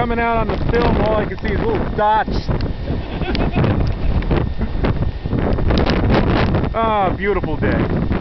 coming out on the film, all I can see is little dots. Ah, beautiful day.